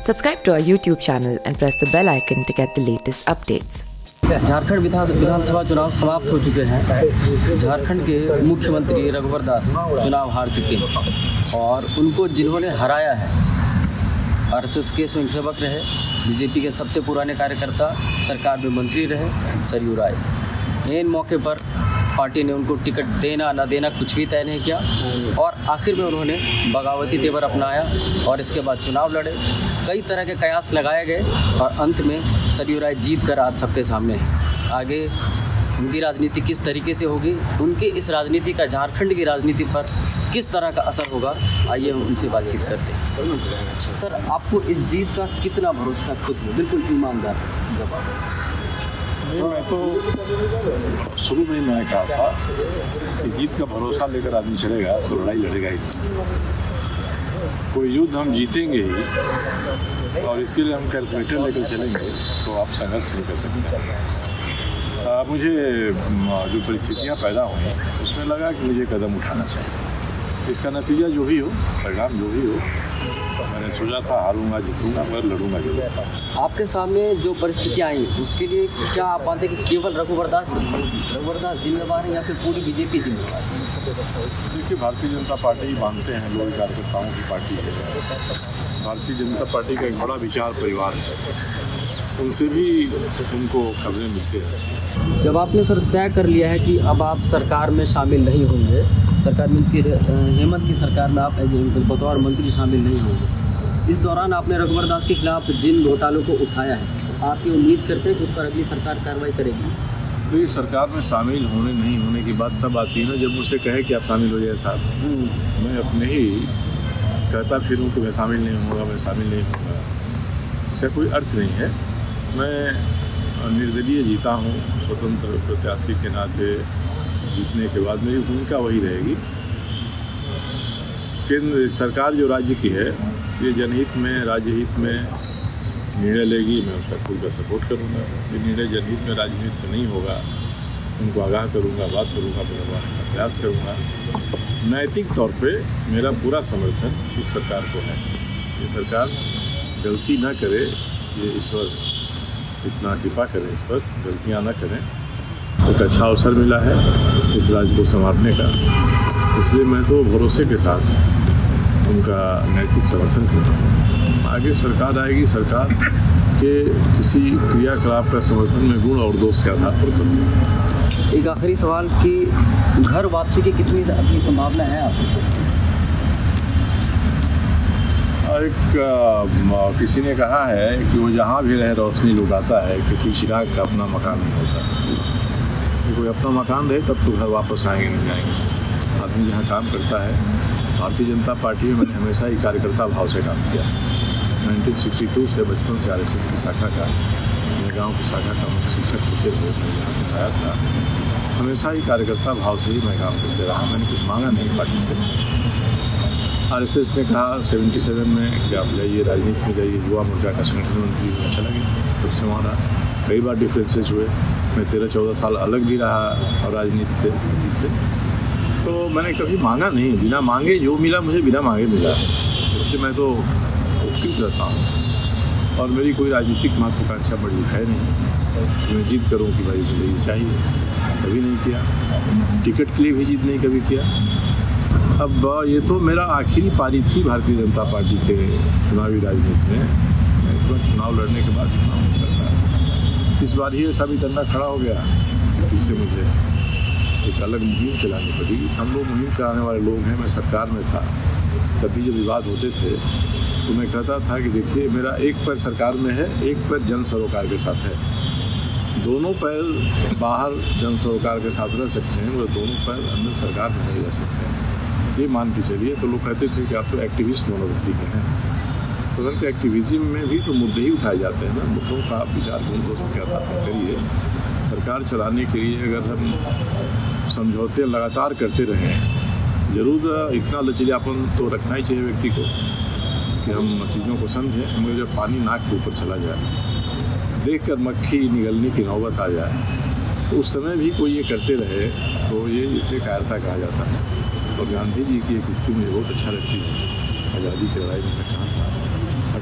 Subscribe to our YouTube channel and press the bell icon to get the latest updates. Jharkhand विधानसभा चुनाव समाप्त हो चुके हैं। झारखंड के मुख्यमंत्री रघुबर दास चुनाव हार चुके हैं और उनको जिन्होंने हराया है आरएसएस के स्वयंसेवक रहे, बीजेपी के सबसे पुराने कार्यकर्ता, सरकार में मंत्री रहे सरयू रॉय। इन मौके पर पार्टी ने उनको टिकट देना न देना कुछ भी तय नहीं किया और आखिर में उन्होंने बगावती तेवर अपनाया और इसके बाद चुनाव लड़े। कई तरह के कयास लगाए गए और अंत में सरयू रॉय जीत कर आज सबके सामने है। आगे उनकी राजनीति किस तरीके से होगी, उनकी इस राजनीति का झारखंड की राजनीति पर किस तरह का असर होगा, आइए हम उनसे बातचीत करते हैं। सर, आपको इस जीत का कितना भरोसा खुद में? बिल्कुल ईमानदार जवाब। नहीं, मैं तो शुरू में ही मैंने कहा था कि जीत का भरोसा लेकर आदमी चलेगा तो लड़ाई लड़ेगा ही। कोई युद्ध हम जीतेंगे ही और इसके लिए हम कैलकुलेटर लेकर चलेंगे तो आप संघर्ष नहीं कर सकते। मुझे जो परिस्थितियाँ पैदा हुई उसमें लगा कि मुझे कदम उठाना चाहिए। इसका नतीजा जो भी हो, परिणाम जो भी हो, मैंने सोचा था हारूंगा जीतूंगा मगर लड़ूंगा जरूर। आपके सामने जो परिस्थितियाँ आई उसके लिए क्या आप मानते हैं कि केवल रघुबर दास जिम्मेवार है या फिर पूरी बीजेपी जिम्मेवार है? देखिए, भारतीय जनता पार्टी मानते हैं लोग कार्यकर्ताओं की पार्टी है। भारतीय जनता पार्टी का एक बड़ा विचार परिवार है, उनसे भी उनको खबरें मिलती हैं। जब आपने सर तय कर लिया है कि अब आप सरकार में शामिल नहीं होंगे, सरकार मीन्स की हेमंत की सरकार में आप बतौर मंत्री शामिल नहीं होंगे, इस दौरान आपने रघुबर दास के खिलाफ जिन घोटालों को उठाया है, आप ये उम्मीद करते हैं कि उस पर अगली सरकार कार्रवाई करेगी? तो ये सरकार में शामिल होने नहीं होने की बात तब आती है ना जब मुझसे कहे कि आप शामिल हो जाए साहब। मैं अपने ही कहता फिरूँ कि मैं शामिल नहीं होगा, मैं शामिल नहीं होगा, इसका कोई अर्थ नहीं है। मैं निर्दलीय जीता हूँ, स्वतंत्र प्रत्याशी के नाते जीतने के बाद मेरी भूमिका वही रहेगी। केंद्र सरकार जो राज्य की है ये जनहित में, राज्य हित में निर्णय लेगी, मैं उसका पूरा सपोर्ट करूँगा। ये निर्णय जनहित में, राजनीति में नहीं होगा, उनको आगाह करूँगा, बात करूँगा, बुलवाने का प्रयास करूँगा। नैतिक तौर पे मेरा पूरा समर्थन इस सरकार को है। ये सरकार गलती ना करे, ये ईश्वर इतना कृपा करें, इस पर गलतियाँ ना करें। एक अच्छा अवसर मिला है इस राज्य को संभालने का, इसलिए मैं तो भरोसे के साथ उनका नैतिक समर्थन करता हूँ। आगे सरकार आएगी, सरकार के किसी क्रियाकलाप का समर्थन में गुण और दोष के आधार पर करूँगा। एक आखिरी सवाल कि घर वापसी की कितनी अपनी संभावना है आपको? किसी ने कहा है कि वो जहाँ भी रहे रोशनी लुटाता है, किसी चिराग का अपना मकान नहीं होता। कोई अपना मकान रहे तब तो घर वापस आएंगे नहीं जाएंगे। आदमी जहाँ काम करता है, भारतीय जनता पार्टी में मैंने हमेशा ही कार्यकर्ता भाव से काम किया। 1962 से बचपन से आरएसएस की शाखा का, मेरे गाँव की शाखा का मुख्य शिक्षक होते हुए मैं यहाँ पर आया था। हमेशा ही कार्यकर्ता भाव से ही मैं काम करते रहा, मैंने कुछ मांगा नहीं पार्टी से। आरएसएस ने कहा 77 में कि आप जाइए राजनीति में जाइए, युवा मोर्चा का संगठन मंत्री में चला गया। तब से वहाँ कई बार डिफ्रेंसेज हुए, मैं 13-14 साल अलग भी रहा और राजनीति से तो मैंने कभी मांगा नहीं, बिना मांगे जो मिला मुझे बिना मांगे मिला। इसलिए मैं तो उत्कृष्ट रहता हूँ और मेरी कोई राजनीतिक महत्वाकांक्षा बड़ी है नहीं। मैं जिद करूँ कि भाई मुझे ये चाहिए, कभी नहीं किया। टिकट के लिए भी जिद नहीं कभी किया। अब ये तो मेरा आखिरी पारी थी भारतीय जनता पार्टी के चुनावी राजनीति में। मैं इस बार चुनाव लड़ने के बाद चुनाव नहीं करता। इस बार ही ऐसा भी करना खड़ा हो गया, जिससे मुझे एक अलग मुहिम चलानी पड़ी। हम लोग मुहिम चलाने वाले लोग हैं। मैं सरकार में था, तभी जब विवाद होते थे तो मैं कहता था कि देखिए, मेरा एक पैर सरकार में है, एक पैर जन सरोकार के साथ है। दोनों पैर बाहर जन सरोकार के साथ रह सकते हैं, मगर दोनों पैर अंदर सरकार में नहीं रह सकते हैं, ये मान के चलिए। तो लोग कहते थे कि आप तो एक्टिविस्ट मनोवृत्ति के हैं। तो अगर एक्टिविज्म में भी तो मुद्दे ही उठाए जाते हैं ना, मुद्दों का आप विचार दोस्तों के आधार पर करिए। सरकार चलाने के लिए अगर हम समझौते लगातार करते रहें, जरूर इतना लचीलापन तो रखना ही चाहिए व्यक्ति को कि हम चीज़ों को समझें। मगर जब पानी नाक के ऊपर चला जाए, देखकर मक्खी निगलने की नौबत आ जाए, तो उस समय भी कोई ये करते रहे तो ये इसे कायरता कहा जाता है। और गांधी जी की एक उक्ति मुझे बहुत अच्छा लगती है, आज़ादी की लड़ाई में कहा था,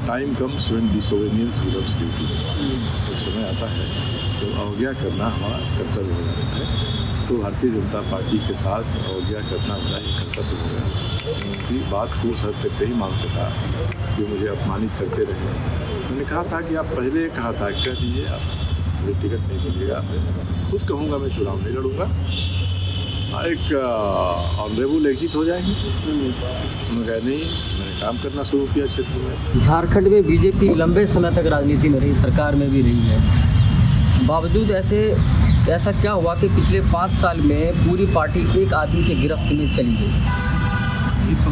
time comes when disobedience becomes duty. एक समय आता है तो अवज्ञा करना हमारा कर्तव्य हो जाता है। तो भारतीय जनता पार्टी के साथ अवज्ञा करना मेरा एक कर्तव्य हो गया। उनकी बात को उस हद तक नहीं मान सका कि मुझे अपमानित करते रहे। मैंने कहा था कि आप पहले कहा था, कह दीजिए आप मुझे टिकट नहीं मिलेगा, मैं खुद कहूँगा मैं चुनाव नहीं लड़ूँगा, एक ऑनरेबल एग्जिट हो जाएंगे। उन्होंने कहा नहीं, मैंने काम करना शुरू किया क्षेत्र में। झारखंड में बीजेपी लंबे समय तक राजनीति में रही, सरकार में भी रही है। बावजूद ऐसा क्या हुआ कि पिछले 5 साल में पूरी पार्टी एक आदमी के गिरफ्त में चली गई? ये तो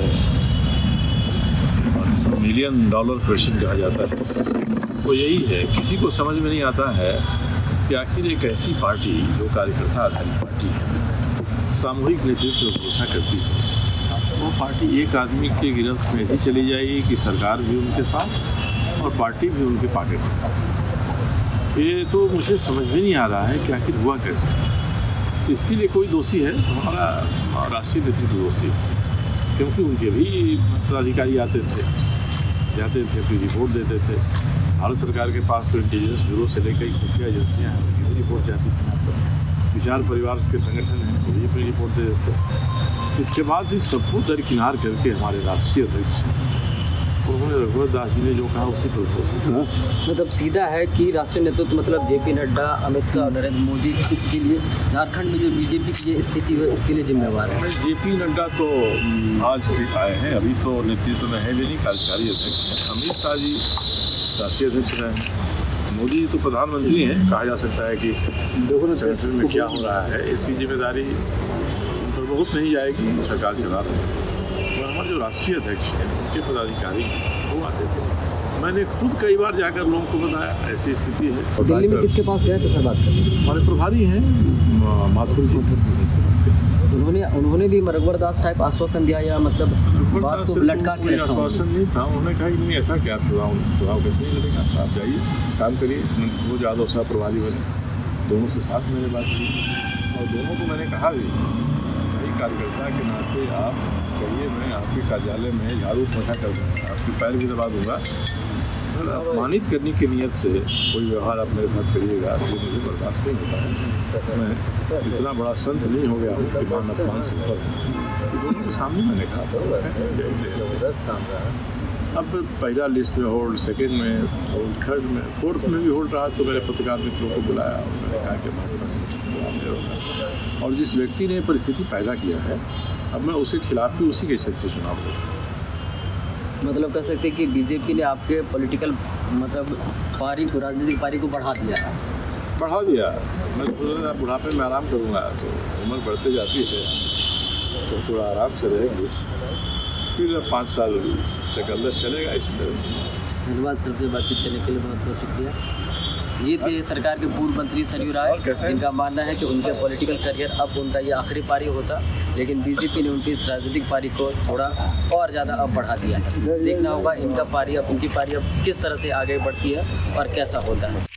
$1 मिलियन क्वेश्चन कहा जाता है। तो यही है, किसी को समझ में नहीं आता है कि आखिर एक ऐसी पार्टी जो कार्यकर्ता आधारित पार्टी है, सामूहिक नेतृत्व घोषणा करती है, वो पार्टी एक आदमी के गिरफ्त में ही चली जाएगी कि सरकार भी उनके साथ और पार्टी भी उनके पॉकेट में। ये तो मुझे समझ में नहीं आ रहा है कि आखिर हुआ कैसे। इसके लिए कोई दोषी है, हमारा राष्ट्रीय नेतृत्व दोषी है, क्योंकि उनके भी पदाधिकारी आते थे, जाते थे, फिर रिपोर्ट देते थे। भारत सरकार के पास तो इंटेलिजेंस ब्यूरो से लेकर खुफिया एजेंसियाँ हैं, उनकी भी रिपोर्ट जाती थी। विचार परिवार के संगठन हैं, वो भी अपनी रिपोर्ट दे देते। इसके बाद इस सबको दरकिनार करके हमारे राष्ट्रीय अध्यक्ष उन्होंने रघुबर दास जी ने जो कहा उसी पर मतलब सीधा है कि राष्ट्रीय नेतृत्व मतलब जेपी नड्डा, अमित शाह, नरेंद्र मोदी इसके लिए झारखंड में जो बीजेपी की ये स्थिति है इसके लिए जिम्मेवार है। जेपी नड्डा तो आज आए हैं, अभी तो नेतृत्व में है भी नहीं, कार्यकारी अध्यक्ष हैं। अमित शाह जी राष्ट्रीय अध्यक्ष रहे। मोदी तो प्रधानमंत्री हैं। कहा जा सकता है कि संगठन में क्या हो रहा है इसकी जिम्मेदारी उन पर बहुत नहीं जाएगी, सरकार चला रहे हैं। और हमारे जो राष्ट्रीय अध्यक्ष हैं उनके पदाधिकारी वो आते थे। मैंने खुद कई बार जाकर लोगों को बताया ऐसी स्थिति है। दिल्ली में किसके पास गए थे सर बात करने? हमारे प्रभारी हैं माथुर जी, उन्होंने भी रघुबर दास टाइप आश्वासन दिया या मतलब बात को लटका के रखा? आश्वासन नहीं था, उन्होंने कहा कि नहीं ऐसा क्या चुनाव कैसे नहीं लड़ेगा, आप जाइए काम करिए। वो यादव साहब प्रभारी बने, दोनों से साथ मैंने बात की और दोनों को मैंने कहा भी भाई कार्यकर्ता के नाते आप कहिए मैं आपके कार्यालय में झाड़ू पोछा कर दूँगा, आपकी पैर भी दबा दूँगा। अगर अपमानित करने की नीयत से कोई व्यवहार आप मेरे साथ करिएगा तो मुझे बर्दाश्त नहीं होता है। मैं इतना बड़ा संत नहीं हो गया हूँ कि मान अपमान से ऊपर है। दोनों के सामने मैंने कहा था। अब पहला लिस्ट में होल्ड, सेकेंड में होल्ड, थर्ड में, फोर्थ में भी होल्ड रहा तो मेरे पत्रकार मित्रों को बुलाया और मैंने कहा कि भाजपा से और जिस व्यक्ति ने परिस्थिति पैदा किया है अब मैं उसके खिलाफ भी उसी के क्षेत्र से चुनाव लूँगा। मतलब कह सकते हैं कि बीजेपी ने आपके पॉलिटिकल मतलब पारी को, राजनीतिक पारी को बढ़ा दिया। मैं तो बुढ़ापे में आराम करूँगा, तो उम्र बढ़ते जाती है तो थोड़ा आराम से रहेंगे, फिर 5 साल चकल्लस चलेगा इसी तरह। धन्यवाद सर से बातचीत करने के लिए, बहुत बहुत शुक्रिया। ये थे सरकार के पूर्व मंत्री सरयू रॉय, जिनका मानना है कि उनके पॉलिटिकल करियर अब उनका ये आखिरी पारी होता, लेकिन बीजेपी ने उनकी इस राजनीतिक पारी को थोड़ा और ज़्यादा अब बढ़ा दिया है। देखना होगा इनका पारी अब, उनकी पारी अब किस तरह से आगे बढ़ती है और कैसा होता है।